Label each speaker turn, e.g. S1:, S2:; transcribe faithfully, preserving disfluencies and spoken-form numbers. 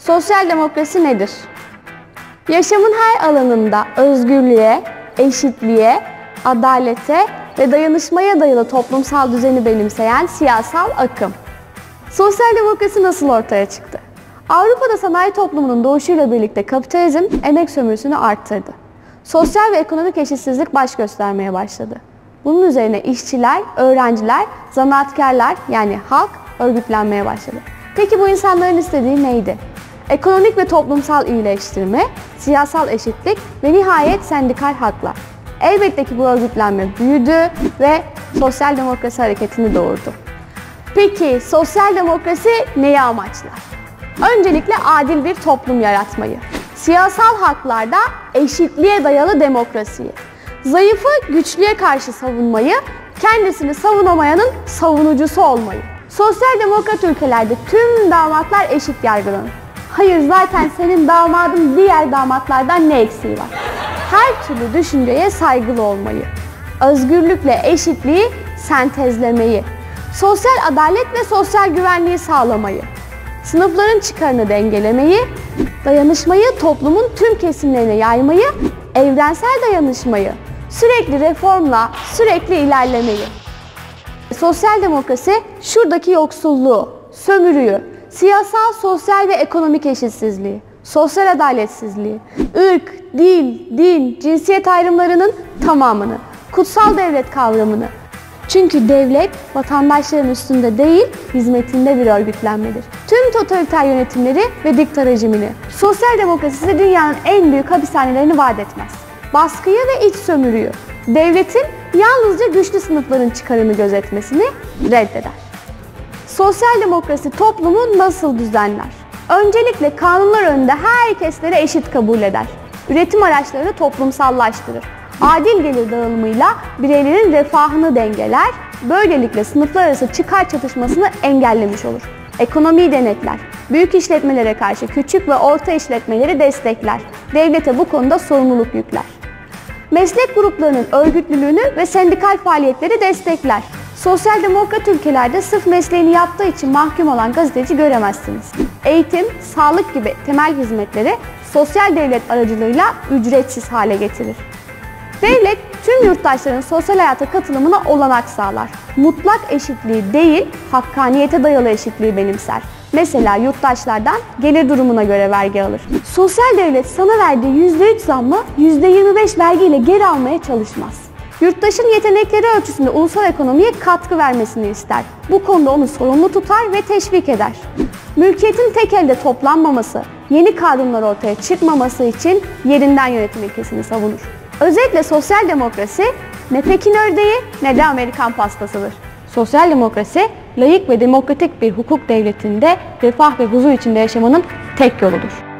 S1: Sosyal demokrasi nedir? Yaşamın her alanında özgürlüğe, eşitliğe, adalete ve dayanışmaya dayalı toplumsal düzeni benimseyen siyasal akım. Sosyal demokrasi nasıl ortaya çıktı? Avrupa'da sanayi toplumunun doğuşuyla birlikte kapitalizm emek sömürüsünü arttırdı. Sosyal ve ekonomik eşitsizlik baş göstermeye başladı. Bunun üzerine işçiler, öğrenciler, zanaatkarlar yani halk örgütlenmeye başladı. Peki bu insanların istediği neydi? Ekonomik ve toplumsal iyileştirme, siyasal eşitlik ve nihayet sendikal haklar. Elbette ki bu örgütlenme büyüdü ve sosyal demokrasi hareketini doğurdu. Peki sosyal demokrasi neyi amaçlar? Öncelikle adil bir toplum yaratmayı, siyasal haklarda eşitliğe dayalı demokrasiyi, zayıfı güçlüye karşı savunmayı, kendisini savunamayanın savunucusu olmayı. Sosyal demokrat ülkelerde tüm damatlar eşit yargılanır. Hayır, zaten senin damadın diğer damatlardan ne eksiği var? Her türlü düşünceye saygılı olmayı, özgürlükle eşitliği sentezlemeyi, sosyal adalet ve sosyal güvenliği sağlamayı, sınıfların çıkarını dengelemeyi, dayanışmayı toplumun tüm kesimlerine yaymayı, evrensel dayanışmayı, sürekli reformla, sürekli ilerlemeyi. Sosyal demokrasi şuradaki yoksulluğu, sömürüyü, siyasal, sosyal ve ekonomik eşitsizliği, sosyal adaletsizliği, ırk, dil, din, cinsiyet ayrımlarının tamamını, kutsal devlet kavramını. Çünkü devlet vatandaşların üstünde değil, hizmetinde bir örgütlenmedir. Tüm totaliter yönetimleri ve dikta rejimini. Sosyal demokrasi size dünyanın en büyük hapishanelerini vaat etmez. Baskıyı ve iç sömürüyü, devletin yalnızca güçlü sınıfların çıkarını gözetmesini reddeder. Sosyal demokrasi toplumu nasıl düzenler? Öncelikle kanunlar önünde herkeslere eşit kabul eder. Üretim araçlarını toplumsallaştırır. Adil gelir dağılımıyla bireylerin refahını dengeler, böylelikle sınıflar arası çıkar çatışmasını engellemiş olur. Ekonomiyi denetler, büyük işletmelere karşı küçük ve orta işletmeleri destekler, devlete bu konuda sorumluluk yükler. Meslek gruplarının örgütlülüğünü ve sendikal faaliyetleri destekler. Sosyal demokrat ülkelerde sırf mesleğini yaptığı için mahkum olan gazeteci göremezsiniz. Eğitim, sağlık gibi temel hizmetleri sosyal devlet aracılığıyla ücretsiz hale getirir. Devlet, tüm yurttaşların sosyal hayata katılımına olanak sağlar. Mutlak eşitliği değil, hakkaniyete dayalı eşitliği benimser. Mesela yurttaşlardan gelir durumuna göre vergi alır. Sosyal devlet sana verdiği yüzde üç zammı yüzde yirmi beş vergiyle geri almaya çalışmaz. Yurttaşın yetenekleri ölçüsünde ulusal ekonomiye katkı vermesini ister. Bu konuda onu sorumlu tutar ve teşvik eder. Mülkiyetin tek elde toplanmaması, yeni kanunlar ortaya çıkmaması için yerinden yönetim ilkesini savunur. Özetle sosyal demokrasi ne Pekin ördeği ne de Amerikan pastasıdır. Sosyal demokrasi, layık ve demokratik bir hukuk devletinde refah ve huzur içinde yaşamanın tek yoludur.